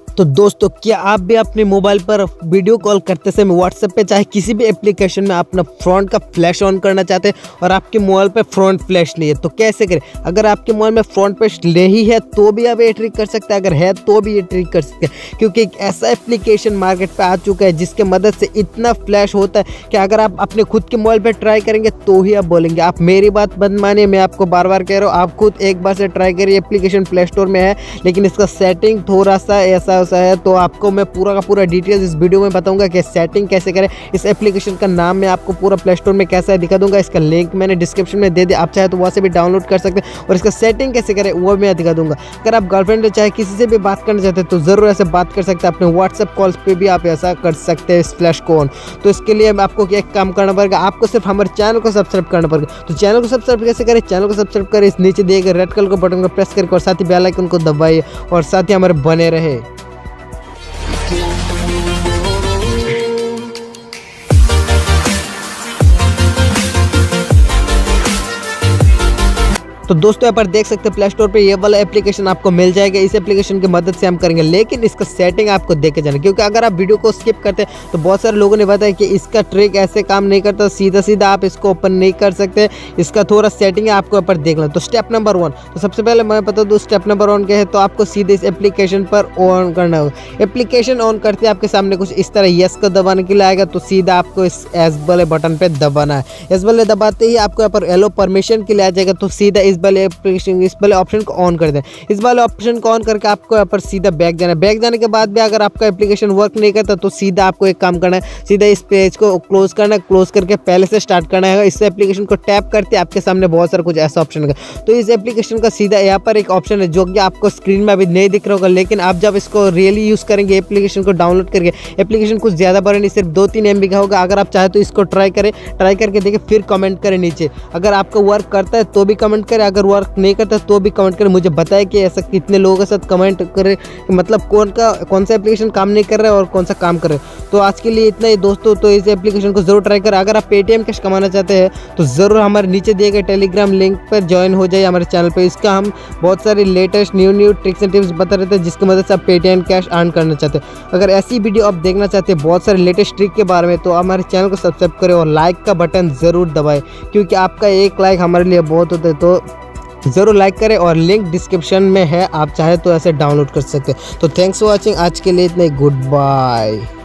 तो दोस्तों, क्या आप भी अपने मोबाइल पर वीडियो कॉल करते समय व्हाट्सएप पे चाहे किसी भी एप्लीकेशन में अपना फ्रंट का फ्लैश ऑन करना चाहते हैं और आपके मोबाइल पे फ्रंट फ्लैश नहीं है तो कैसे करें? अगर आपके मोबाइल में फ्रंट फ्लैश नहीं है तो भी आप ये ट्रिक कर सकते हैं, अगर है तो भी ये ट्रिक कर सकते हैं, क्योंकि एक ऐसा एप्लीकेशन मार्केट पर आ चुका है जिसके मदद से इतना फ्लैश होता है कि अगर आप अपने खुद के मोबाइल पर ट्राई करेंगे तो ही आप बोलेंगे। आप मेरी बात मत मानिए, मैं आपको बार बार कह रहा हूँ, आप खुद एक बार से ट्राई करिए। एप्लीकेशन प्ले स्टोर में है लेकिन इसका सेटिंग थोड़ा सा ऐसा है, तो आपको मैं पूरा का पूरा डिटेल्स इस वीडियो में बताऊंगा कि सेटिंग कैसे करें। इस एप्लीकेशन का नाम मैं आपको पूरा प्ले स्टोर में कैसा है दिखा दूंगा, इसका लिंक मैंने डिस्क्रिप्शन में दे दिया, आप चाहे तो वहाँ से भी डाउनलोड कर सकते हैं और इसका सेटिंग कैसे करें वो मैं दिखा दूंगा। अगर आप गर्लफ्रेंड चाहे किसी से भी बात करना चाहते हैं तो ज़रूर ऐसे बात कर सकते हैं, अपने व्हाट्सएप कॉल्स पर भी आप ऐसा कर सकते हैं इस फ्लैश को ऑन। तो इसके लिए आपको एक काम करना पड़ेगा, आपको सिर्फ हमारे चैनल को सब्सक्राइब करना पड़ेगा। तो चैनल को सब्सक्राइब कैसे करें? चैनल को सब्सक्राइब करें, इस नीचे दिए गए रेड कलर को बटन को प्रेस करके और साथ ही बेल आइकन को दबाइए और साथ ही हमारे बने रहे। तो दोस्तों, यहाँ पर देख सकते हैं प्ले स्टोर पे ये वाला एप्लीकेशन आपको मिल जाएगा। इस एप्लीकेशन की मदद से हम करेंगे, लेकिन इसका सेटिंग आपको देखे जाना, क्योंकि अगर आप वीडियो को स्किप करते हैं तो बहुत सारे लोगों ने बताया कि इसका ट्रिक ऐसे काम नहीं करता, सीधा सीधा आप इसको ओपन नहीं कर सकते, इसका थोड़ा सेटिंग है आपको यहाँ पर देख लें। तो स्टेप नंबर 1, तो सबसे पहले मैं बता दूँ स्टेप नंबर 1 क्या है। तो आपको सीधे इस एप्लीकेशन पर ऑन करना होगा। एप्लीकेशन ऑन करते आपके सामने कुछ इस तरह यस को दबाने के लिए आएगा, तो सीधा आपको इस एस वाले बटन पर दबाना है। एस वाले दबाते ही आपको यहाँ पर एलो परमिशन के लिए आ जाएगा, तो सीधा इस वाले एप्लीकेशन इस वाले ऑप्शन को ऑन कर दें। इस वाले ऑप्शन को ऑन करके आपको यहाँ पर सीधा बैक जाना है। बैक जाने के बाद भी अगर आपका एप्लीकेशन वर्क नहीं करता तो सीधा आपको एक काम करना है, सीधा इस पेज को क्लोज करना है, क्लोज करके पहले से स्टार्ट करना है। इस एप्लीकेशन को टैप करते आपके सामने बहुत सारा कुछ ऐसा ऑप्शन है। तो इस एप्लीकेशन का सीधा यहाँ पर एक ऑप्शन है जो कि आपको स्क्रीन में अभी नहीं दिख रहा होगा, लेकिन आप जब इसको रियली यूज़ करेंगे एप्लीकेशन को डाउनलोड करके, एप्लीकेशन कुछ ज़्यादा बड़ा नहीं, सिर्फ 2-3 MB का होगा। अगर आप चाहे तो इसको ट्राई करें, ट्राई करके देखिए, फिर कमेंट करें नीचे। अगर आपका वर्क करता है तो भी कमेंट करें, अगर वर्क नहीं करता तो भी कमेंट करें, मुझे बताएं कि ऐसा कितने लोगों के साथ कमेंट करें, मतलब कौन सा एप्लीकेशन काम नहीं कर रहा है और कौन सा काम कर रहे हैं। तो आज के लिए इतना ही दोस्तों, तो इस एप्लीकेशन को जरूर ट्राई करें। अगर आप पेटीएम कैश कमाना चाहते हैं तो ज़रूर हमारे नीचे दिए गए टेलीग्राम लिंक पर ज्वाइन हो जाइए हमारे चैनल पर। इसका हम बहुत सारी latest new tricks and tips बता रहते हैं जिसकी मदद से आप पेटीएम कैश अर्न करना चाहते हैं। अगर ऐसी वीडियो आप देखना चाहते हैं बहुत सारे लेटेस्ट ट्रिक के बारे में, तो हमारे चैनल को सब्सक्राइब करें और लाइक का बटन ज़रूर दबाएं, क्योंकि आपका एक लाइक हमारे लिए बहुत होता है। तो ज़रूर लाइक करें और लिंक डिस्क्रिप्शन में है, आप चाहे तो ऐसे डाउनलोड कर सकते हैं। तो थैंक्स फॉर वॉचिंग, आज के लिए इतना ही, गुड बाय।